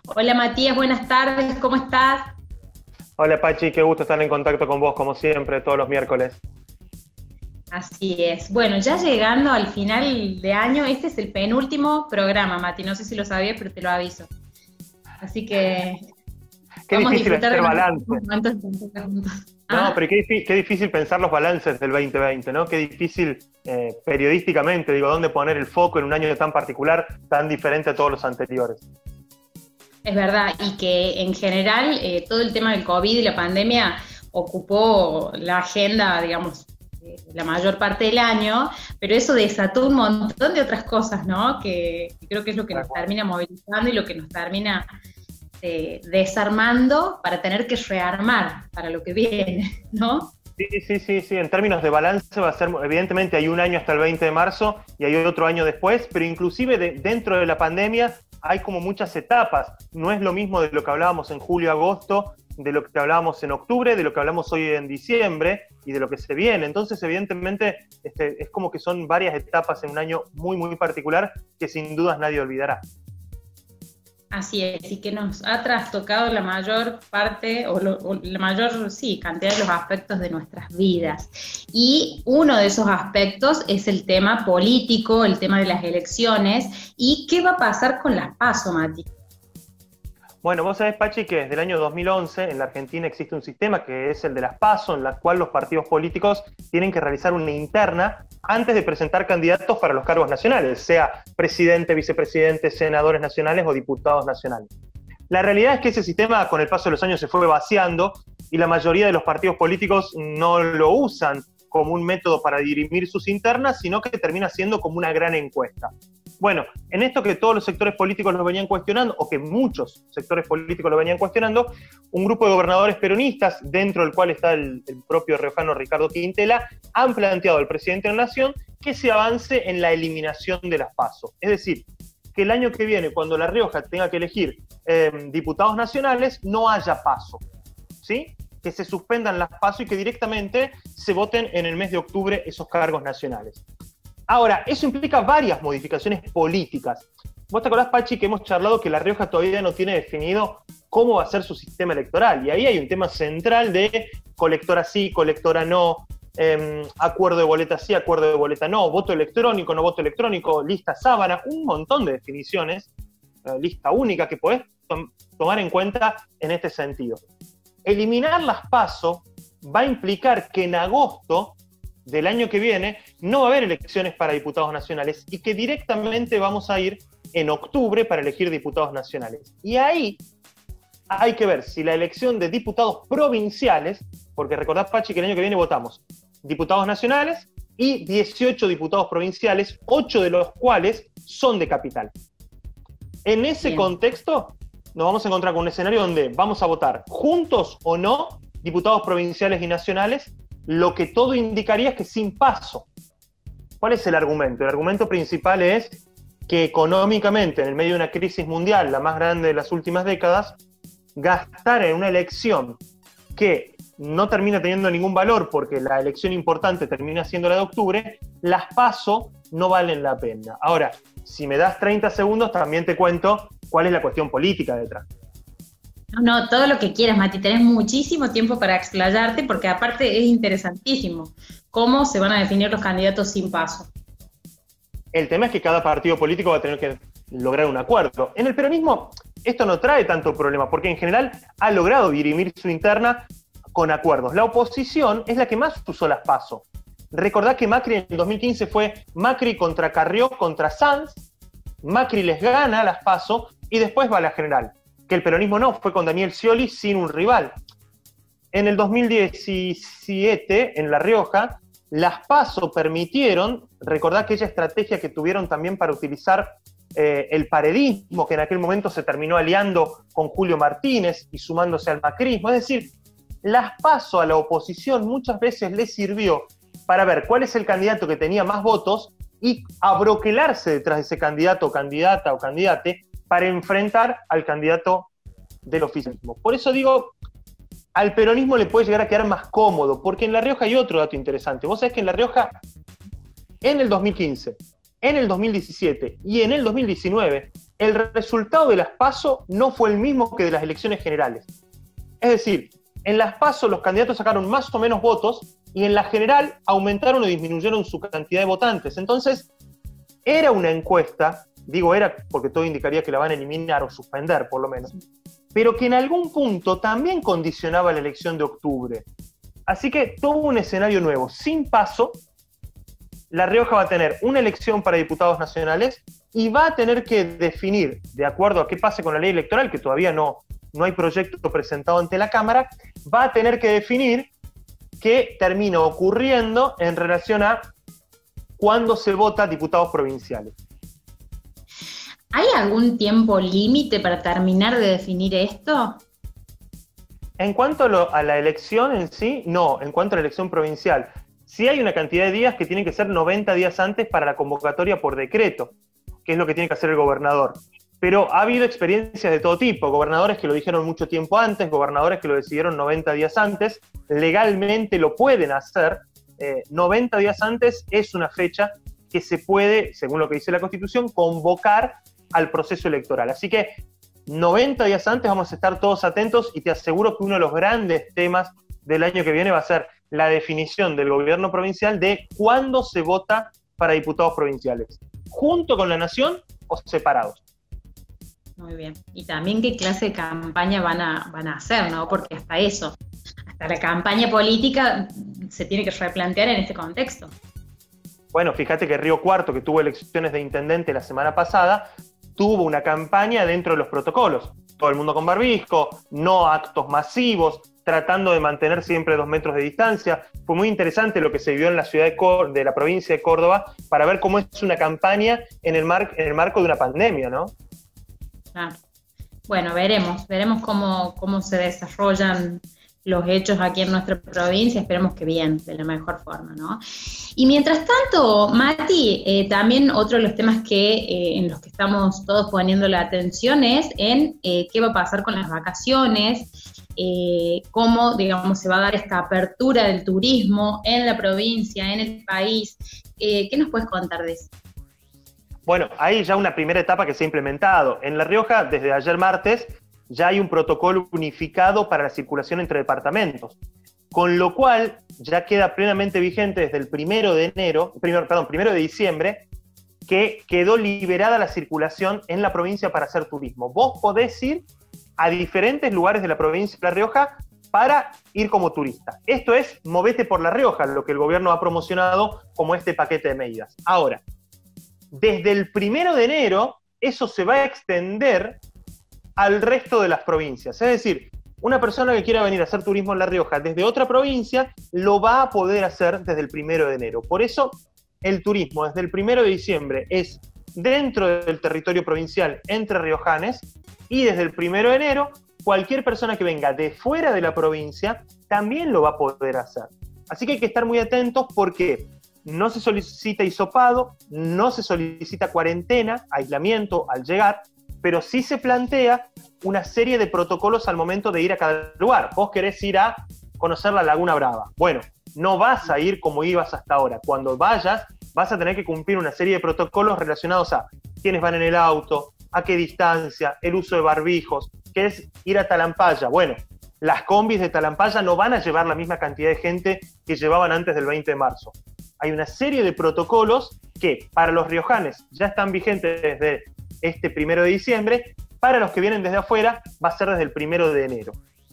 Hola Matías, buenas tardes, ¿cómo estás? Hola Pachi, qué gusto estar en contacto con vos como siempre, todos los miércoles. Así es. Bueno, ya llegando al final de año, este es el penúltimo programa, Mati, no sé si lo sabías, pero te lo aviso. Así que Qué vamos a difícil disfrutar de hacer nuestros balance. momentos juntos. No, ¿Ah? pero qué difícil pensar los balances del 2020, ¿no? Qué difícil periodísticamente, digo, dónde poner el foco en un año tan particular, tan diferente a todos los anteriores. Es verdad, y que en general todo el tema del COVID y la pandemia ocupó la agenda, digamos, la mayor parte del año, pero eso desató un montón de otras cosas, ¿no? Que creo que es lo que Tal nos cual. termina movilizando y lo que nos termina desarmando para tener que rearmar para lo que viene, ¿no? Sí. En términos de balance va a ser, evidentemente hay un año hasta el 20 de marzo y hay otro año después, pero inclusive dentro de la pandemia hay como muchas etapas. No es lo mismo de lo que hablábamos en julio, agosto, de lo que hablábamos en octubre, de lo que hablamos hoy en diciembre y de lo que se viene. Entonces, evidentemente, es como que son varias etapas en un año muy, muy particular que sin dudas nadie olvidará. Así es, y que nos ha trastocado la mayor parte, o la mayor, sí, cantidad de los aspectos de nuestras vidas. Y uno de esos aspectos es el tema político, el tema de las elecciones, y qué va a pasar con las PASO, Mati. Bueno, vos sabés, Pachi, que desde el año 2011 en la Argentina existe un sistema que es el de las PASO, en la cual los partidos políticos tienen que realizar una interna antes de presentar candidatos para los cargos nacionales, sea presidente, vicepresidente, senadores nacionales o diputados nacionales. La realidad es que ese sistema con el paso de los años se fue vaciando y la mayoría de los partidos políticos no lo usan como un método para dirimir sus internas, sino que termina siendo como una gran encuesta. Bueno, en esto que todos los sectores políticos lo venían cuestionando, o que muchos sectores políticos lo venían cuestionando, un grupo de gobernadores peronistas, dentro del cual está el propio riojano Ricardo Quintela, han planteado al presidente de la Nación que se avance en la eliminación de las PASO. Es decir, que el año que viene, cuando La Rioja tenga que elegir diputados nacionales, no haya PASO, ¿sí? Que se suspendan las PASO y que directamente se voten en el mes de octubre esos cargos nacionales. Ahora, eso implica varias modificaciones políticas. Vos te acordás, Pachi, que hemos charlado que La Rioja todavía no tiene definido cómo va a ser su sistema electoral. Y ahí hay un tema central de colectora sí, colectora no, acuerdo de boleta sí, acuerdo de boleta no, voto electrónico, no voto electrónico, lista sábana, un montón de definiciones, lista única que podés tomar en cuenta en este sentido. Eliminar las PASO va a implicar que en agosto del año que viene no va a haber elecciones para diputados nacionales y que directamente vamos a ir en octubre para elegir diputados nacionales. Y ahí hay que ver si la elección de diputados provinciales, porque recordad, Pachi, que el año que viene votamos diputados nacionales y 18 diputados provinciales, 8 de los cuales son de capital. En ese Bien. contexto nos vamos a encontrar con un escenario donde vamos a votar juntos o no diputados provinciales y nacionales, lo que todo indicaría es que sin PASO. ¿Cuál es el argumento? El argumento principal es que económicamente, en el medio de una crisis mundial, la más grande de las últimas décadas, gastar en una elección que no termina teniendo ningún valor porque la elección importante termina siendo la de octubre, las PASO no valen la pena. Ahora, si me das 30 segundos, también te cuento cuál es la cuestión política detrás. No, todo lo que quieras, Mati, tenés muchísimo tiempo para explayarte porque aparte es interesantísimo cómo se van a definir los candidatos sin PASO. El tema es que cada partido político va a tener que lograr un acuerdo. En el peronismo esto no trae tanto problema porque en general ha logrado dirimir su interna con acuerdos. La oposición es la que más usó las PASO. Recordad que Macri en el 2015 fue Macri contra Carrió contra Sanz, Macri les gana las PASO y después va a la general. Que el peronismo no, fue con Daniel Scioli sin un rival. En el 2017, en La Rioja, las PASO permitieron, recordad aquella estrategia que tuvieron también para utilizar el paredismo, que en aquel momento se terminó aliando con Julio Martínez y sumándose al macrismo. Es decir, las PASO a la oposición muchas veces les sirvió para ver cuál es el candidato que tenía más votos y abroquelarse detrás de ese candidato, candidata o candidate para enfrentar al candidato del oficialismo. Por eso digo, al peronismo le puede llegar a quedar más cómodo, porque en La Rioja hay otro dato interesante. Vos sabés que en La Rioja, en el 2015, en el 2017 y en el 2019, el resultado de las PASO no fue el mismo que de las elecciones generales. Es decir, en las PASO los candidatos sacaron más o menos votos y en la general aumentaron o disminuyeron su cantidad de votantes. Entonces, era una encuesta, digo era porque todo indicaría que la van a eliminar o suspender por lo menos, pero que en algún punto también condicionaba la elección de octubre. Así que todo un escenario nuevo. Sin PASO, La Rioja va a tener una elección para diputados nacionales y va a tener que definir, de acuerdo a qué pase con la ley electoral, que todavía no hay proyecto presentado ante la Cámara, va a tener que definir qué termina ocurriendo en relación a cuándo se vota diputados provinciales. ¿Hay algún tiempo límite para terminar de definir esto? En cuanto a la elección en sí, no, en cuanto a la elección provincial. Sí hay una cantidad de días que tienen que ser 90 días antes para la convocatoria por decreto, que es lo que tiene que hacer el gobernador. Pero ha habido experiencias de todo tipo, gobernadores que lo dijeron mucho tiempo antes, gobernadores que lo decidieron 90 días antes, legalmente lo pueden hacer, 90 días antes es una fecha que se puede, según lo que dice la Constitución, convocar al proceso electoral. Así que 90 días antes vamos a estar todos atentos y te aseguro que uno de los grandes temas del año que viene va a ser la definición del gobierno provincial de cuándo se vota para diputados provinciales, junto con la nación o separados. Muy bien. Y también qué clase de campaña van a hacer, ¿no? Porque hasta eso, hasta la campaña política se tiene que replantear en este contexto. Bueno, fíjate que Río Cuarto, que tuvo elecciones de intendente la semana pasada, tuvo una campaña dentro de los protocolos. Todo el mundo con barbijo, no actos masivos, tratando de mantener siempre 2 metros de distancia. Fue muy interesante lo que se vio en la ciudad de la provincia de Córdoba para ver cómo es una campaña en el marco de una pandemia, ¿no? Claro. Bueno, veremos cómo se desarrollan los hechos aquí en nuestra provincia, esperemos que bien, de la mejor forma, ¿no? Y mientras tanto, Mati, también otro de los temas en los que estamos todos poniendo la atención es en qué va a pasar con las vacaciones, cómo, digamos, se va a dar esta apertura del turismo en la provincia, en el país. ¿Qué nos puedes contar de eso? Bueno, hay ya una primera etapa que se ha implementado. En La Rioja, desde ayer martes, ya hay un protocolo unificado para la circulación entre departamentos, con lo cual ya queda plenamente vigente desde el 1 de diciembre, que quedó liberada la circulación en la provincia para hacer turismo. Vos podés ir a diferentes lugares de la provincia de La Rioja para ir como turista. Esto es Movete por La Rioja, lo que el gobierno ha promocionado como este paquete de medidas. Ahora, desde el 1 de enero, eso se va a extender al resto de las provincias. Es decir, una persona que quiera venir a hacer turismo en La Rioja desde otra provincia, lo va a poder hacer desde el 1 de enero. Por eso, el turismo desde el 1 de diciembre es dentro del territorio provincial entre riojanes, y desde el 1 de enero, cualquier persona que venga de fuera de la provincia también lo va a poder hacer. Así que hay que estar muy atentos porque no se solicita hisopado, no se solicita cuarentena, aislamiento al llegar, pero sí se plantea una serie de protocolos al momento de ir a cada lugar. Vos querés ir a conocer la Laguna Brava. Bueno, no vas a ir como ibas hasta ahora. Cuando vayas, vas a tener que cumplir una serie de protocolos relacionados a quiénes van en el auto, a qué distancia, el uso de barbijos, qué es ir a Talampaya. Bueno, las combis de Talampaya no van a llevar la misma cantidad de gente que llevaban antes del 20 de marzo. Hay una serie de protocolos que para los riojanes ya están vigentes desde este 1 de diciembre, para los que vienen desde afuera va a ser desde el 1 de enero.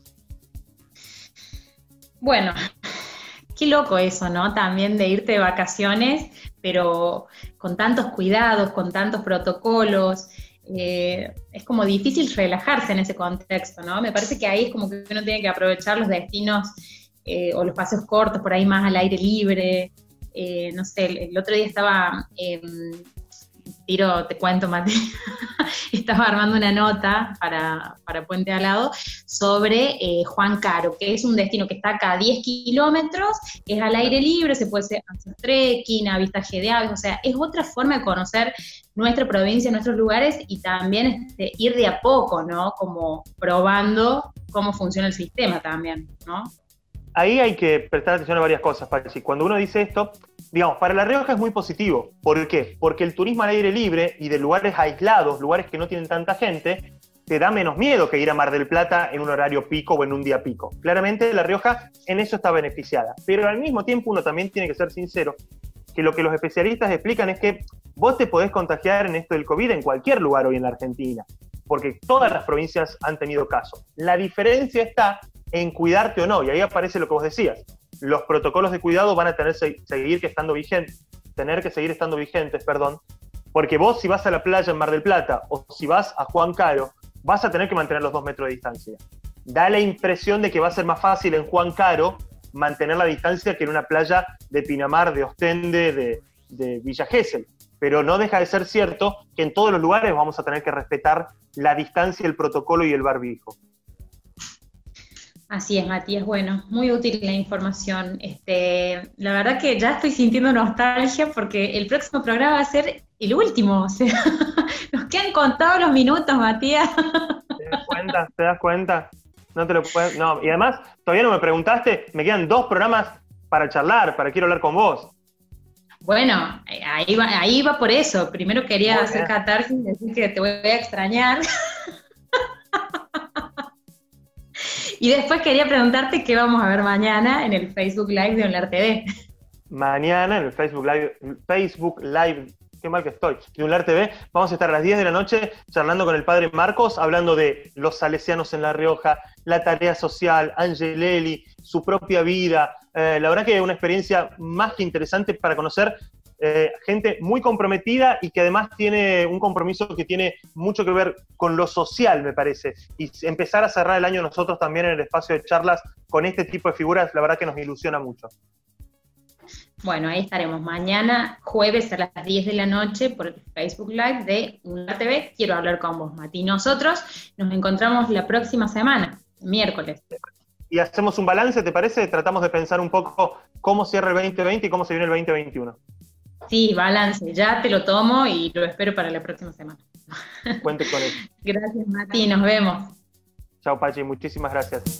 Bueno, qué loco eso, ¿no? También de irte de vacaciones, pero con tantos cuidados, con tantos protocolos, es como difícil relajarse en ese contexto, ¿no? Me parece que ahí es como que uno tiene que aprovechar los destinos o los paseos cortos, por ahí más al aire libre. No sé, el otro día estaba... te cuento, Mati, estaba armando una nota para Puente Alado sobre Juan Caro, que es un destino que está acá a 10 kilómetros, es al aire libre, se puede hacer trekking, avistaje de aves, o sea, es otra forma de conocer nuestra provincia, nuestros lugares, y también ir de a poco, ¿no? Como probando cómo funciona el sistema también, ¿no? ahí hay que prestar atención a varias cosas, Pachi. Cuando uno dice esto, digamos, para La Rioja es muy positivo. ¿Por qué? Porque el turismo al aire libre y de lugares aislados, lugares que no tienen tanta gente, te da menos miedo que ir a Mar del Plata en un horario pico o en un día pico. Claramente La Rioja en eso está beneficiada. Pero al mismo tiempo uno también tiene que ser sincero, que lo que los especialistas explican es que vos te podés contagiar en esto del COVID en cualquier lugar hoy en la Argentina, porque todas las provincias han tenido casos. La diferencia está en cuidarte o no, y ahí aparece lo que vos decías. Los protocolos de cuidado van a tener que seguir estando vigentes, porque vos si vas a la playa en Mar del Plata o si vas a Juan Caro, vas a tener que mantener los 2 metros de distancia. Da la impresión de que va a ser más fácil en Juan Caro mantener la distancia que en una playa de Pinamar, de Ostende, de Villa Gesell. Pero no deja de ser cierto que en todos los lugares vamos a tener que respetar la distancia, el protocolo y el barbijo. Así es, Matías. Bueno, muy útil la información. La verdad que ya estoy sintiendo nostalgia porque el próximo programa va a ser el último. O sea, nos quedan contados los minutos, Matías. ¿Te das cuenta? No te lo puedes. No, y además, todavía no me preguntaste, me quedan 2 programas para charlar, quiero hablar con vos. Bueno, ahí va por eso. Primero quería hacer catarsis y decir que te voy a extrañar. Y después quería preguntarte qué vamos a ver mañana en el Facebook Live de UNLAR TV. Mañana en el Facebook Live, qué mal que estoy, de UNLAR TV, vamos a estar a las 10 de la noche charlando con el padre Marcos, hablando de los salesianos en La Rioja, la tarea social, Angelelli, su propia vida. La verdad que es una experiencia más que interesante para conocer gente muy comprometida y que además tiene un compromiso que tiene mucho que ver con lo social, me parece. Y empezar a cerrar el año nosotros también en el espacio de charlas con este tipo de figuras, la verdad que nos ilusiona mucho. Bueno, ahí estaremos mañana, jueves a las 10 de la noche, por el Facebook Live de UNLAR TV. Quiero hablar con vos, Mati. Nosotros nos encontramos la próxima semana, miércoles. Y hacemos un balance, ¿te parece? Tratamos de pensar un poco cómo cierra el 2020 y cómo se viene el 2021. Sí, balance, ya te lo tomo y lo espero para la próxima semana. Cuente con eso. Gracias, Mati, nos vemos. Chao, Pachi, muchísimas gracias.